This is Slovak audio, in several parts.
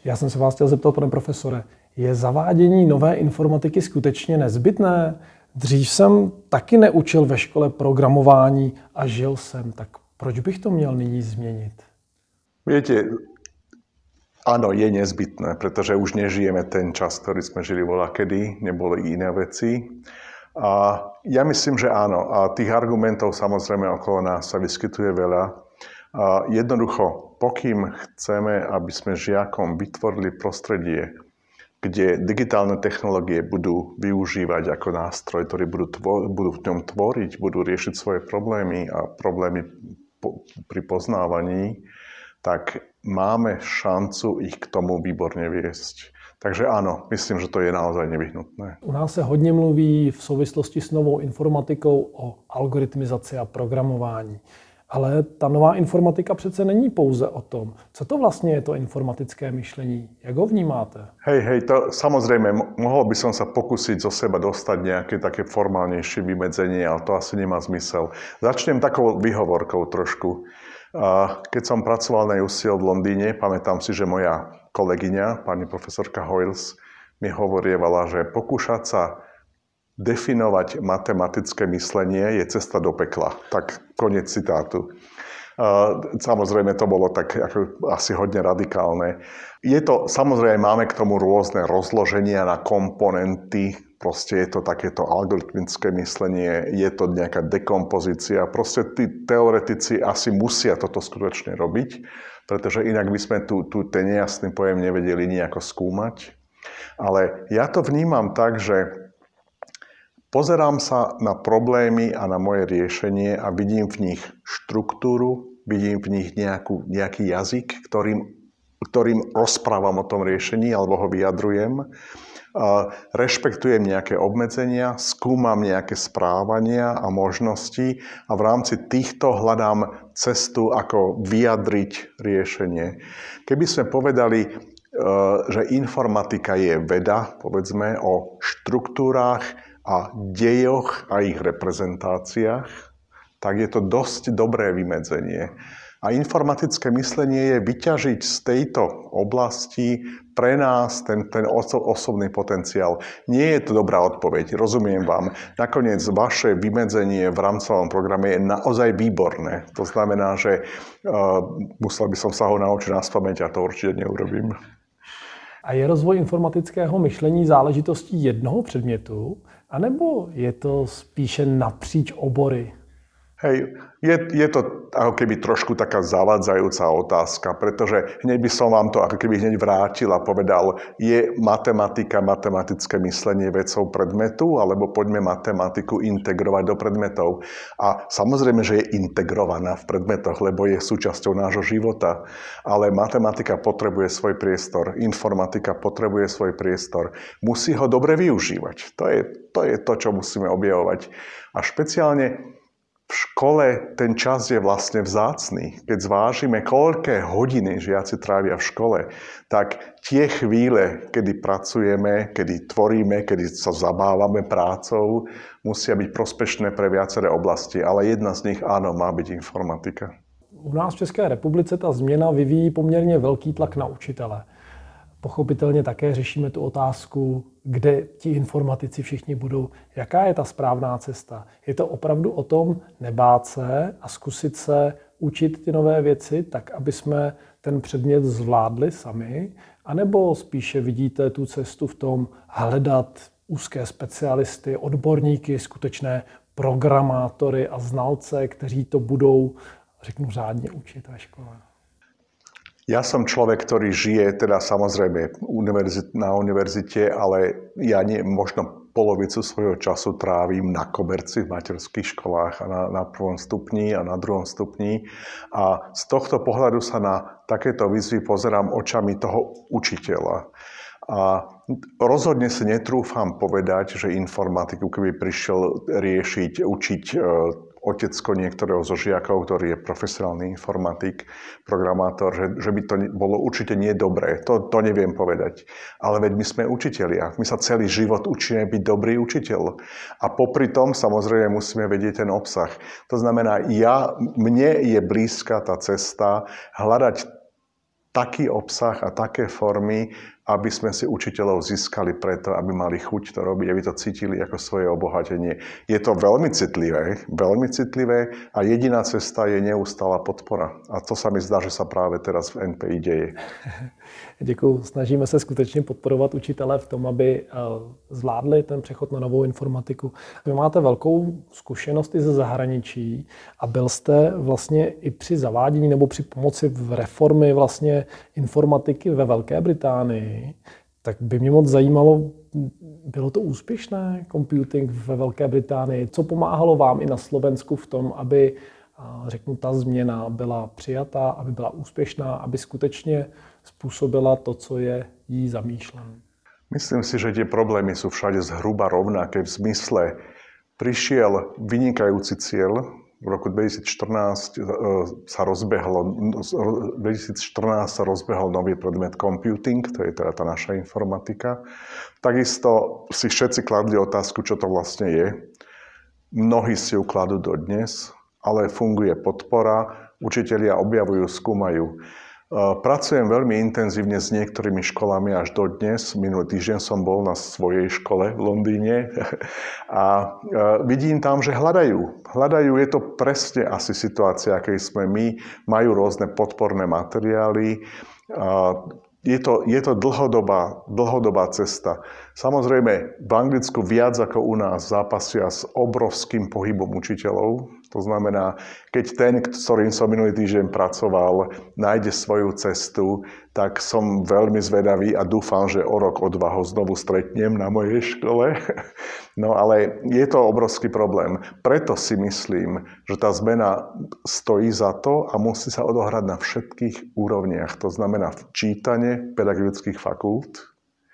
Já jsem se vás chtěl zeptat, pane profesore, je zavádění nové informatiky skutečně nezbytné? Dřív jsem taky neučil ve škole programování a žil jsem, tak proč bych to měl nyní změnit? Viete, áno, je nezbytné, pretože už nežijeme ten čas, ktorý sme žili voľakedy, neboli iné veci. A ja myslím, že áno. A tých argumentov samozrejme okolo nás sa vyskytuje veľa. A jednoducho, pokým chceme, aby sme žiakom vytvorili prostredie, kde digitálne technológie budú využívať ako nástroj, ktorý budú v ňom tvoriť, budú riešiť svoje problémy a problémy pri poznávaní, tak máme šancu ich k tomu výborne viesť. Takže áno, myslím, že to je naozaj nevyhnutné. U nás se hodně mluví v souvislosti s novou informatikou o algoritmizaci a programování. Ale ta nová informatika přece není pouze o tom. Co to vlastně je to informatické myšlení? Jak ho vnímáte? Hej, to samozrejme, mohol by som sa pokúsiť zo seba dostať nejaké také formálnejšie vymedzenie, ale to asi nemá zmysel. Začnem takou výhovorkou trošku. Keď som pracoval na UCL v Londýne, pamätám si, že moja kolegyňa, pani profesorka Hoyles, mi hovorievala, že pokúšať sa definovať matematické myslenie je cesta do pekla. Tak koniec citátu. Samozrejme, to bolo tak ako asi hodne radikálne. Je to, samozrejme, máme k tomu rôzne rozloženia na komponenty. Proste je to takéto algoritmické myslenie, je to nejaká dekompozícia. Proste tí teoretici asi musia toto skutočne robiť, pretože inak by sme ten nejasný pojem nevedeli nejako skúmať. Ale ja to vnímam tak, že pozerám sa na problémy a na moje riešenie a vidím v nich štruktúru, vidím v nich nejaký jazyk, ktorým rozprávam o tom riešení alebo ho vyjadrujem. Rešpektujem nejaké obmedzenia, skúmam nejaké správania a možnosti a v rámci týchto hľadám cestu, ako vyjadriť riešenie. Keby sme povedali, že informatika je veda, povedzme, o štruktúrách a dejoch a ich reprezentáciách, tak je to dosť dobré vymedzenie. A informatické myslenie je vyťažiť z tejto oblasti pre nás ten osobný potenciál. Nie je to dobrá odpoveď, rozumiem vám. Nakoniec vaše vymedzenie v rámcovom programe je naozaj výborné. To znamená, že musel by som sa ho naučiť naspamäť a to určite neurobím. A je rozvoj informatického myšlení záležitostí jednoho předmětu, anebo je to spíše napříč obory? Hej, je to ako keby trošku taká zavádzajúca otázka, pretože hneď by som vám to ako keby hneď vrátil a povedal, je matematika, matematické myslenie vecou predmetu, alebo poďme matematiku integrovať do predmetov. A samozrejme, že je integrovaná v predmetoch, lebo je súčasťou nášho života. Ale matematika potrebuje svoj priestor, informatika potrebuje svoj priestor. Musí ho dobre využívať. To je to, čo musíme objavovať. A špeciálne v škole ten čas je vlastne vzácny. Keď zvážime, koľké hodiny žiaci trávia v škole, tak tie chvíle, kedy pracujeme, kedy tvoríme, kedy sa zabávame prácou, musia byť prospešné pre viaceré oblasti. Ale jedna z nich, áno, má byť informatika. U nás v České republice ta změna vyvíjí poměrně velký tlak na učitele. Pochopitelně také řešíme tu otázku, kde ti informatici všichni budou, jaká je ta správná cesta. Je to opravdu o tom nebát se a zkusit se učit ty nové věci tak, aby jsme ten předmět zvládli sami, anebo spíše vidíte tu cestu v tom hledat úzké specialisty, odborníky, skutečné programátory a znalce, kteří to budou, řeknu, řádně učit ve škole? Ja som človek, ktorý žije, teda samozrejme na univerzite, ale ja možno polovicu svojho času trávim na koberci v materských školách a na prvom stupni a na druhom stupni. A z tohto pohľadu sa na takéto výzvy pozerám očami toho učiteľa. A rozhodne si netrúfam povedať, že informatiku, keby prišiel riešiť, učiť otecko niektorého zo žiakov, ktorý je profesionálny informatik, programátor, že by to bolo určite nie dobré. To neviem povedať. Ale veď my sme učitelia. My sa celý život učíme byť dobrý učiteľ. A popri tom samozrejme musíme vedieť ten obsah. To znamená, mne je blízka tá cesta hľadať taký obsah a také formy, aby sme si učiteľov získali preto, aby mali chuť to robiť, aby to cítili ako svoje obohatenie. Je to veľmi citlivé a jediná cesta je neustála podpora. A to sa mi zdá, že sa práve teraz v NPI deje. Děkuji. Snažíme se skutečně podporovat učitele v tom, aby zvládli ten přechod na novou informatiku. Vy máte velkou zkušenost i ze zahraničí a byl jste vlastně i při zavádění nebo při pomoci v reformě vlastně informatiky ve Velké Británii. Tak by mě moc zajímalo, bylo to úspěšné computing ve Velké Británii? Co pomáhalo vám i na Slovensku v tom, aby, řeknu, ta změna byla přijatá, aby byla úspěšná, aby skutečně spôsobila to, co je jí zamýšľané? Myslím si, že tie problémy sú všade zhruba rovnaké v zmysle. Prišiel vynikajúci cieľ, v roku 2014 sa rozbehol nový predmet computing, to je teda tá naša informatika. Takisto si všetci kladli otázku, čo to vlastne je. Mnohí si ju kladú dodnes, ale funguje podpora, učitelia objavujú, skúmajú. Pracujem veľmi intenzívne s niektorými školami až dodnes. Minulý týždeň som bol na svojej škole v Londýne a vidím tam, že hľadajú. Je to presne asi situácia, akej sme my. Majú rôzne podporné materiály. Je to dlhodobá cesta. Samozrejme, v Anglicku viac ako u nás zápasia s obrovským pohybom učiteľov. To znamená, keď ten, s ktorým som minulý týždeň pracoval, nájde svoju cestu, tak som veľmi zvedavý a dúfam, že o rok, o dva ho znovu stretnem na mojej škole. No ale je to obrovský problém. Preto si myslím, že tá zmena stojí za to a musí sa odohrať na všetkých úrovniach. To znamená v čítane pedagogických fakult,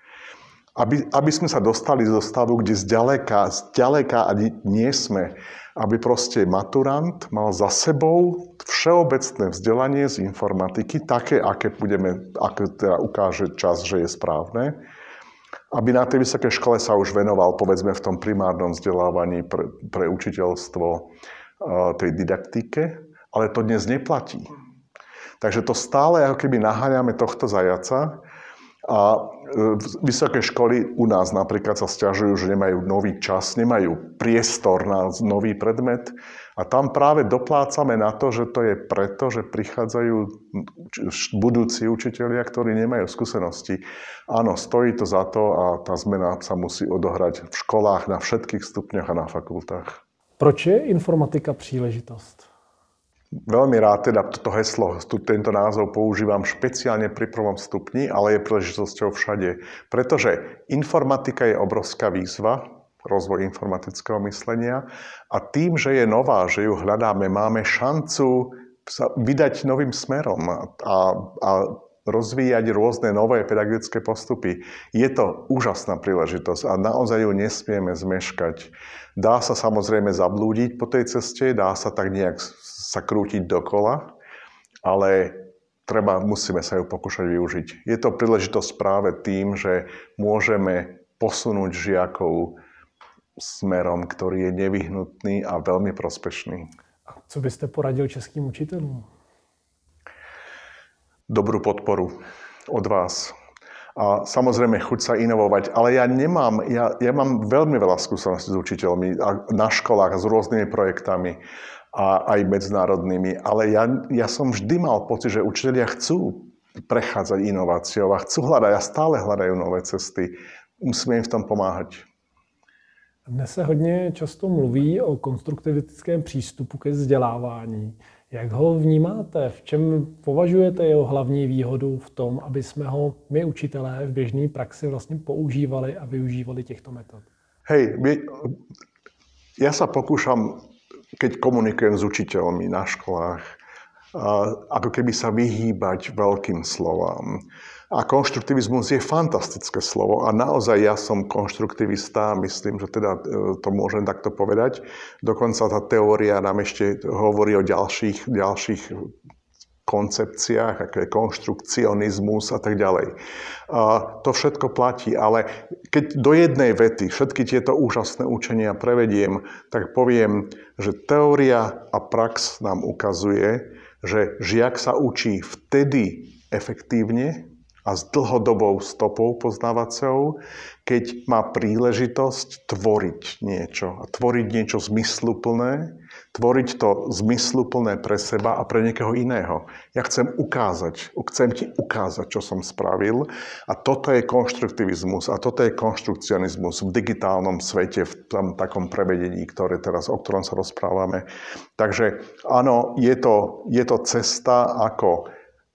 aby sme sa dostali do stavu, kde zďaleka ani nie sme, aby proste maturant mal za sebou všeobecné vzdelanie z informatiky, také, aké teda ukáže čas, že je správne, aby na tej vysokej škole sa už venoval, povedzme, v tom primárnom vzdelávaní pre učiteľstvo tej didaktike, ale to dnes neplatí. Takže to stále ako keby naháňame tohto zajaca a vysoké školy u nás napríklad sa sťažujú, že nemajú nový čas, nemajú priestor na nový predmet a tam práve doplácame na to, že to je preto, že prichádzajú budúci učitelia, ktorí nemajú skúsenosti. Áno, stojí to za to a tá zmena sa musí odohrať v školách na všetkých stupňoch a na fakultách. Proč je informatika příležitost? Veľmi rád teda toto heslo, tento názov používam špeciálne pri prvom stupni, ale je príležitosťou všade. Pretože informatika je obrovská výzva, rozvoj informatického myslenia a tým, že je nová, že ju hľadáme, máme šancu sa vydať novým smerom a rozvíjať rôzne nové pedagogické postupy. Je to úžasná príležitosť a naozaj ju nesmieme zmeškať. Dá sa samozrejme zablúdiť po tej ceste, dá sa tak nejak sa krútiť dokola, ale musíme sa ju pokúšať využiť. Je to príležitosť práve tým, že môžeme posunúť žiakov smerom, ktorý je nevyhnutný a veľmi prospešný. A co byste poradil českým učiteľom? Dobrú podporu od vás. A samozrejme chuť sa inovovať, ale ja mám veľmi veľa skúseností s učiteľmi na školách a s rôznymi projektami a aj medzinárodnými, ale ja som vždy mal pocit, že učitelia chcú prechádzať inováciou a chcú hľadať a stále hľadajú nové cesty. Musíme im v tom pomáhať. Dnes se hodně často mluví o konstruktivistickém přístupu ke vzdělávání. Jak ho vnímáte? V čem považujete jeho hlavní výhodu v tom, aby jsme ho my učitelé v běžné praxi vlastně používali a využívali těchto metod? Hej, ja sa pokúšam, keď komunikujem s učiteľmi na školách, ako keby sa vyhýbať veľkým slovám. A konštruktivizmus je fantastické slovo a naozaj ja som konštruktivista, myslím, že teda to môžem takto povedať. Dokonca tá teória nám ešte hovorí o ďalších koncepciách, ako je konštrukcionizmus a tak ďalej. To všetko platí, ale keď do jednej vety všetky tieto úžasné učenia prevediem, tak poviem, že teória a prax nám ukazuje, že žiak sa učí vtedy efektívne a s dlhodobou stopou poznávacou, keď má príležitosť tvoriť niečo. A tvoriť niečo zmysluplné, tvoriť to zmysluplné pre seba a pre niekoho iného. Ja chcem ti ukázať, čo som spravil. A toto je konštruktivizmus a toto je konštrukcionizmus v digitálnom svete, v tom takom prevedení, o ktorom sa rozprávame. Takže áno, je to cesta, ako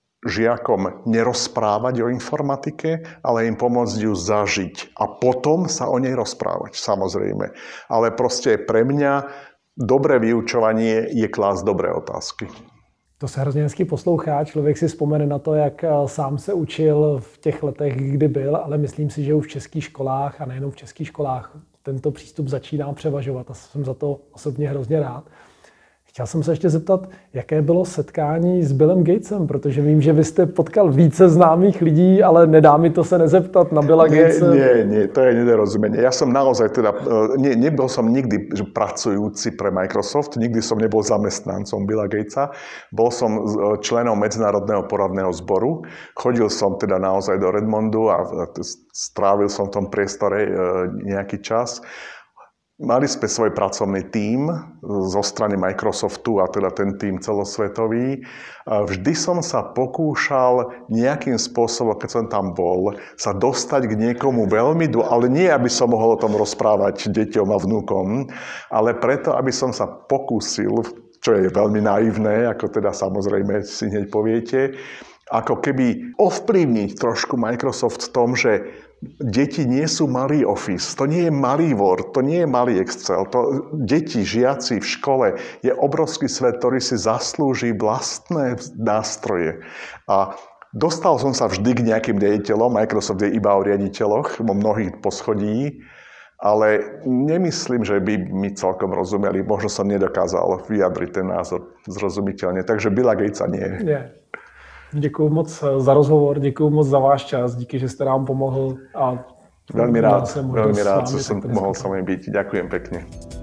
žiakom nerozprávať o informatike, ale im pomôcť ju zažiť a potom sa o nej rozprávať, samozrejme. Ale proste pre mňa dobré vyučovanie je klásť dobré otázky. To se hrozně hezky poslouchá, člověk si vzpomene na to, jak sám se učil v těch letech, kdy byl, ale myslím si, že už v českých školách a nejenom v českých školách tento přístup začíná převažovat a jsem za to osobně hrozně rád. Chtěl jsem se ještě zeptat, jaké bylo setkání s Billem Gatesem, protože vím, že vy jste potkal více známých lidí, ale nedá mi to se nezeptat na Billa Gatesa. Nie, to je nedorozumenie. Ja som naozaj nebol som nikdy pracujúci pre Microsoft, nikdy som nebol zamestnancom Billa Gatesa, bol som členom Medzinárodného poradného zboru, chodil som teda naozaj do Redmondu a strávil som v tom priestore nejaký čas. Mali sme svoj pracovný tím zo strany Microsoftu a teda ten tím celosvetový. Vždy som sa pokúšal nejakým spôsobom, keď som tam bol, sa dostať k niekomu veľmi, ale nie, aby som mohol o tom rozprávať deťom a vnúkom, ale preto, aby som sa pokúsil, čo je veľmi naivné, ako teda samozrejme si hneď poviete, ako keby ovplyvniť trošku Microsoft v tom, že deti nie sú malý Office, to nie je malý Word, to nie je malý Excel. Deti, žiaci v škole je obrovský svet, ktorý si zaslúži vlastné nástroje. A dostal som sa vždy k nejakým riaditeľom, Microsoft je iba o riaditeľoch, vo mnohých poschodí, ale nemyslím, že by mi celkom rozumeli. Možno som nedokázal vyjadriť ten názor zrozumiteľne, takže Billa Gatesa nie. Nie. Děkuji moc za rozhovor, děkuji moc za váš čas, díky, že jste nám pomohl. A veľmi rád, že som mohol s vami byť. Ďakujem pekne.